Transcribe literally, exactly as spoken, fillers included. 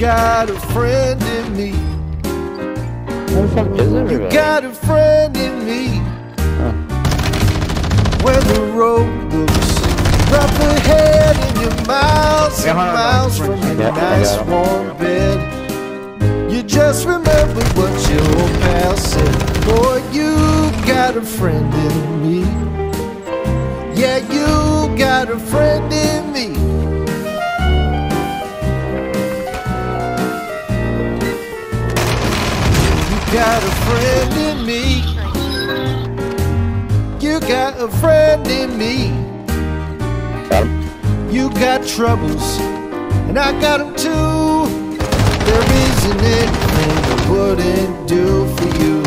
got a friend in me. Where the fuck is everybody? You got a friend in me. Huh. When the road looks rough ahead and you're miles and miles from your Yeah, nice warm bed, you just remember what your pal said. Boy, you got a friend in me. Yeah, you got a friend in me. You got a friend in me. You got a friend in me. Got him. You got troubles, and I got them too. There isn't anything I wouldn't do for you.